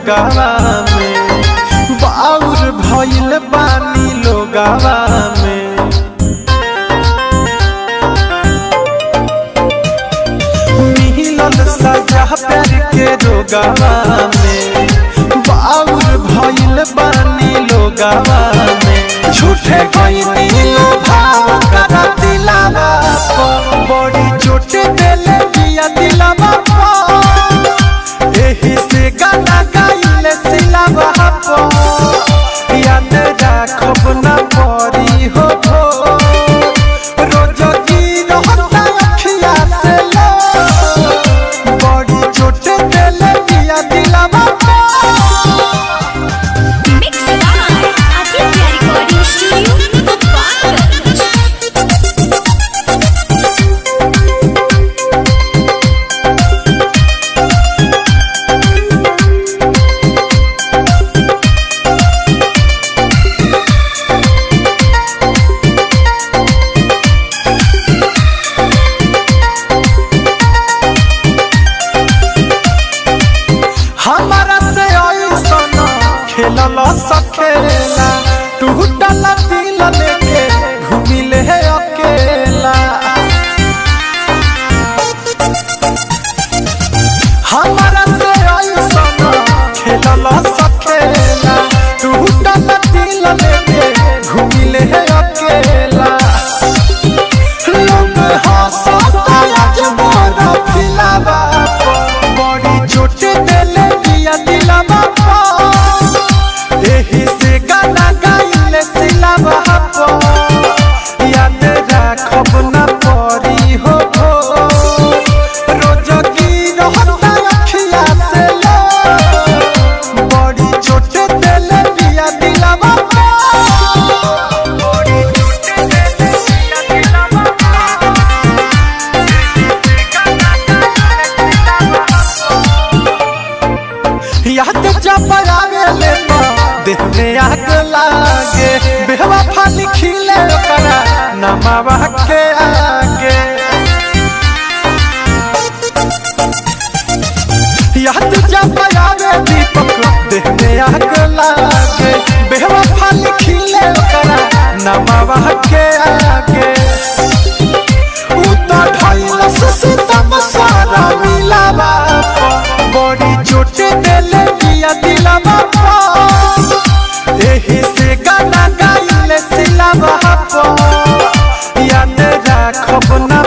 लोगावा में बाउर भइल बानी लोगावा में मिलल सजा प्यार के रोगावा में बाउर भइल बानी लोगावा में झूठे गइनी भाव करा दिलावा बड़ी चोट देले दिया दिलावा एही से गाना गाइले सिलावा याद राखब ना परी हो रोज गिरहता अखिया से लो बड़ी चोट देले दिया दिलावा Mixed by Aditya Recording Studio, Gopalganj. हमारा से ऐसन खेलल सखेला टूटल दिल लेके घूमिले अकेला हमारा से ऐसन खेलल सखेला टूटल दिल लेके घूमिले अकेला लोग हंसता आज मोरा दिलावा बड़ी चोट देले दिया दिलावा एही से गाना गाइले सिलावा याद राखब ना परी हो रोज गिरहता अखिया से लो बड़ी चोट देले दिया दिलावा बड़ी चोट देले दिया दिलावा याद जब आवेले तो देह में आग लागे बेवफा लिखिले ओकरा नमवा के आगे याद जब आवे दीपक देह में आग लागे बेवफा लिखिले ओकरा नमवा के आगे उता ढाइल सितम सारा मिलावा बड़ी चोट देले दिया दिलावा एही से गाना गाइले सिलावा याद राखब ना